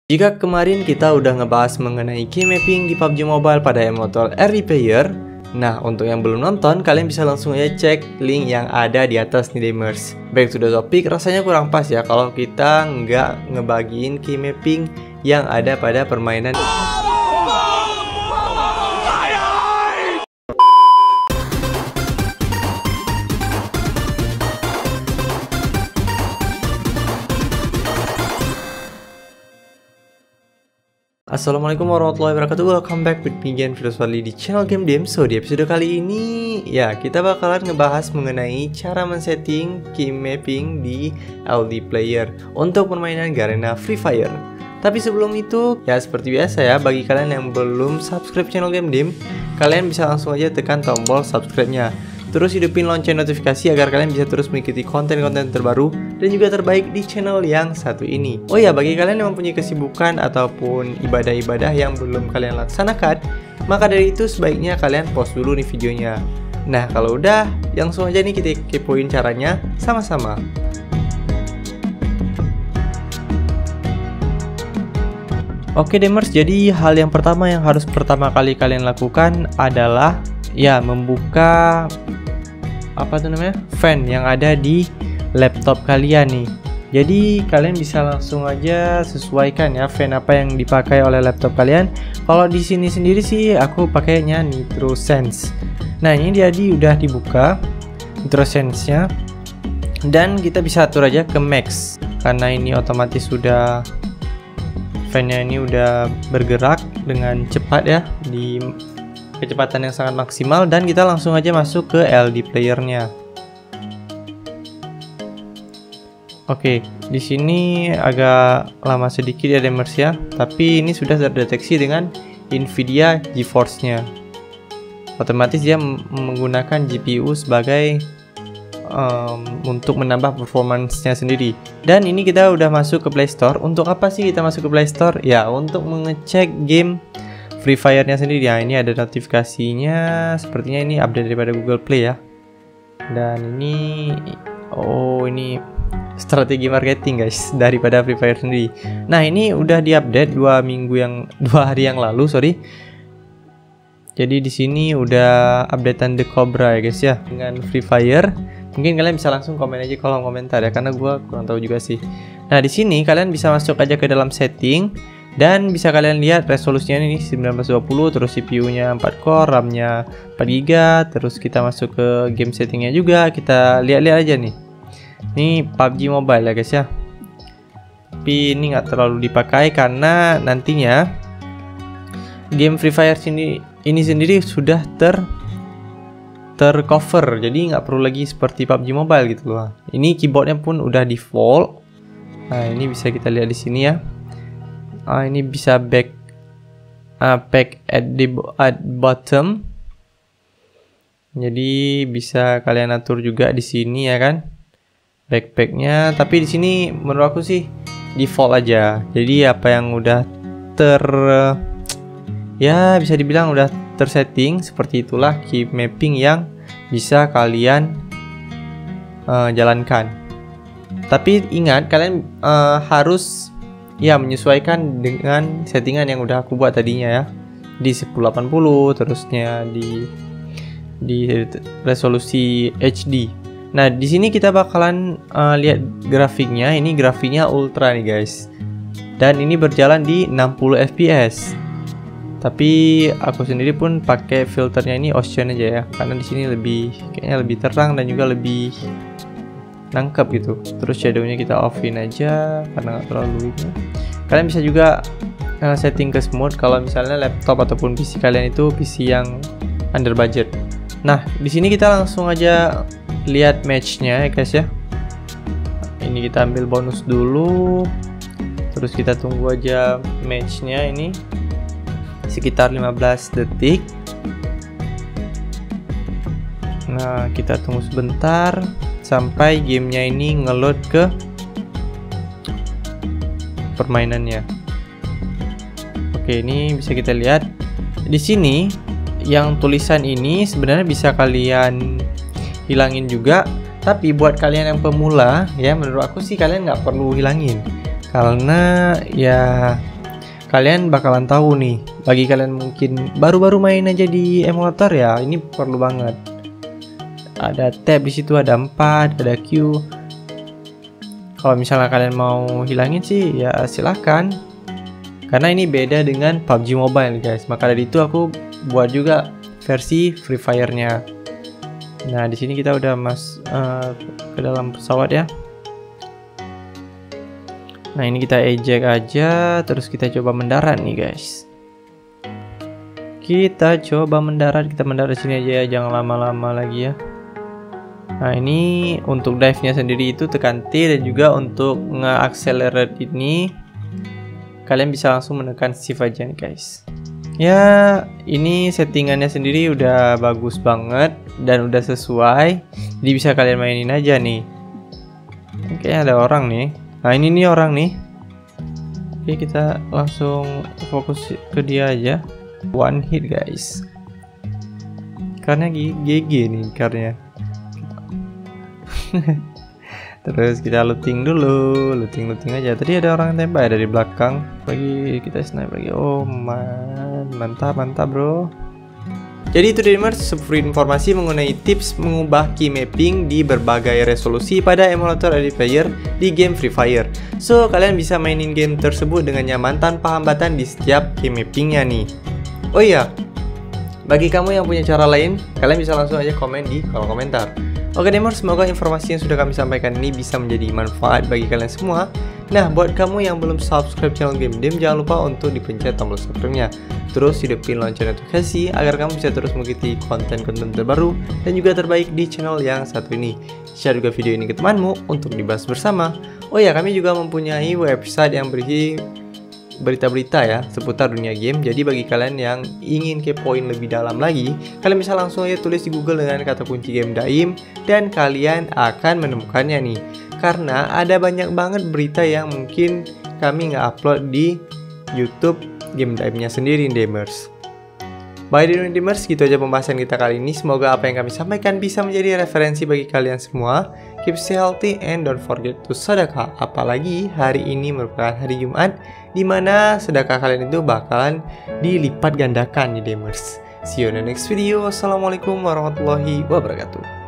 Jika kemarin kita udah ngebahas mengenai key mapping di PUBG Mobile pada emulator RD Player, nah untuk yang belum nonton, kalian bisa langsung aja cek link yang ada di atas nih gamers. Back to the topic, rasanya kurang pas ya kalau kita nggak ngebagiin key mapping yang ada pada permainan. Assalamualaikum warahmatullahi wabarakatuh. Welcome back with me again, Firdaus Fadli di channel Game Dem. So di episode kali ini ya kita bakalan ngebahas mengenai cara men-setting key mapping di LD Player untuk permainan Garena Free Fire. Tapi sebelum itu ya seperti biasa ya, bagi kalian yang belum subscribe channel Game Dem, kalian bisa langsung aja tekan tombol subscribe-nya. Terus hidupin lonceng notifikasi agar kalian bisa terus mengikuti konten-konten terbaru dan juga terbaik di channel yang satu ini. Oh ya, bagi kalian yang mempunyai kesibukan ataupun ibadah-ibadah yang belum kalian laksanakan, maka dari itu sebaiknya kalian pause dulu nih videonya. Nah, kalau udah, langsung aja nih kita kepoin caranya sama-sama. Oke Demers, jadi hal yang pertama yang harus pertama kali kalian lakukan adalah ya membuka fan yang ada di laptop kalian nih. Jadi kalian bisa langsung aja sesuaikan ya fan apa yang dipakai oleh laptop kalian. Kalau di sini sendiri sih aku pakainya NitroSense. Nah, ini jadi udah dibuka NitroSense-nya dan kita bisa atur aja ke max karena ini otomatis sudah fan-nya ini udah bergerak dengan cepat ya di kecepatan yang sangat maksimal, dan kita langsung aja masuk ke LD player-nya. Oke, di sini agak lama sedikit ya Demers ya, tapi ini sudah terdeteksi dengan Nvidia GeForce-nya. Otomatis dia menggunakan GPU sebagai untuk menambah performance-nya sendiri. Dan ini kita udah masuk ke Play Store. Untuk apa sih kita masuk ke Play Store? Ya, untuk mengecek game Free Fire-nya sendiri ya. Ini ada notifikasinya, sepertinya ini update daripada Google Play ya. Dan ini ini strategi marketing guys daripada Free Fire sendiri. Nah, ini udah diupdate 2 hari yang lalu, sorry. Jadi di sini udah updatean The Cobra ya guys ya dengan Free Fire. Mungkin kalian bisa langsung komen aja kolom komentar ya, karena gua kurang tahu juga sih. Nah, di sini kalian bisa masuk aja ke dalam setting. Dan bisa kalian lihat resolusinya ini 1920, terus CPU-nya 4 core, RAM-nya 4 GB, terus kita masuk ke game settingnya juga, kita lihat-lihat aja nih. Ini PUBG Mobile ya guys ya. Tapi ini nggak terlalu dipakai karena nantinya game Free Fire ini sendiri sudah tercover, jadi nggak perlu lagi seperti PUBG Mobile gitu loh. Ini keyboardnya pun udah default. Nah, ini bisa kita lihat di sini ya. Ini bisa back at bottom. Jadi bisa kalian atur juga di sini ya kan, backpacknya. Tapi di sini menurut aku sih default aja. Jadi apa yang udah ya bisa dibilang udah tersetting, seperti itulah key mapping yang bisa kalian jalankan. Tapi ingat kalian harus ya menyesuaikan dengan settingan yang udah aku buat tadinya ya, di 1080 terusnya di resolusi HD. Nah, di sini kita bakalan lihat grafiknya. Ini grafiknya ultra nih guys, dan ini berjalan di 60 fps. Tapi aku sendiri pun pakai filternya ini Ocean aja ya, karena di sini kayaknya lebih terang dan juga lebih nangkep gitu. Terus shadownya kita offin aja karena nggak terlalu ini. Kalian bisa juga setting ke smooth kalau misalnya laptop ataupun PC kalian itu PC yang under budget. Nah, di sini kita langsung aja lihat matchnya ya guys ya. Ini kita ambil bonus dulu, terus kita tunggu aja matchnya ini sekitar 15 detik. Nah, kita tunggu sebentar sampai gamenya ini ngeload ke permainannya. Oke, ini bisa kita lihat di sini yang tulisan ini sebenarnya bisa kalian hilangin juga. Tapi buat kalian yang pemula ya, menurut aku sih kalian nggak perlu hilangin, karena ya kalian bakalan tahu nih. Bagi kalian mungkin baru-baru main aja di emulator ya, ini perlu banget. Ada tab di situ, ada 4, ada Q. Kalau misalnya kalian mau hilangin sih ya silahkan. Karena ini beda dengan PUBG Mobile guys. Maka dari itu aku buat juga versi Free Fire-nya. Nah, di sini kita udah ke dalam pesawat ya. Nah, ini kita eject aja, terus kita coba mendarat nih guys. Kita coba mendarat, kita mendarat sini aja ya, jangan lama-lama lagi ya. Nah, ini untuk dive-nya sendiri itu tekan T, dan juga untuk nge-accelerate ini kalian bisa langsung menekan shift aja nih guys. Ya, ini settingannya sendiri udah bagus banget dan udah sesuai. Jadi bisa kalian mainin aja nih. Oke, ada orang nih. Nah, ini nih orang nih. Oke, kita langsung fokus ke dia aja. One hit guys. Karena GG nih karena. Terus kita looting dulu, looting aja. Tadi ada orang tembak ya dari belakang. Lagi kita snipe lagi. Oh man, mantap bro. Jadi itu Gamers, sebuah informasi mengenai tips mengubah key mapping di berbagai resolusi pada emulator Ready Player di game Free Fire. So kalian bisa mainin game tersebut dengan nyaman tanpa hambatan di setiap key mappingnya nih. Oh iya, bagi kamu yang punya cara lain, kalian bisa langsung aja komen di kolom komentar. Oke Gamers, semoga informasi yang sudah kami sampaikan ini bisa menjadi manfaat bagi kalian semua. Nah, buat kamu yang belum subscribe channel Game Dem, jangan lupa untuk dipencet tombol subscribe-nya. Terus hidupin lonceng notifikasi agar kamu bisa terus mengikuti konten-konten terbaru dan juga terbaik di channel yang satu ini. Share juga video ini ke temanmu untuk dibahas bersama. Oh ya, kami juga mempunyai website yang berisi berita-berita ya seputar dunia game. Jadi bagi kalian yang ingin kepoin lebih dalam lagi, kalian bisa langsung aja tulis di Google dengan kata kunci Game Daim dan kalian akan menemukannya nih. Karena ada banyak banget berita yang mungkin kami nggak upload di YouTube Game Daimnya sendiri Gamers. Baik Gamers, gitu aja pembahasan kita kali ini. Semoga apa yang kami sampaikan bisa menjadi referensi bagi kalian semua. Keep healthy and don't forget to sedekah. Apalagi hari ini merupakan hari Jumat, dimana sedekah kalian itu bakalan dilipat gandakan nih Gamers. See you in the next video. Wassalamualaikum warahmatullahi wabarakatuh.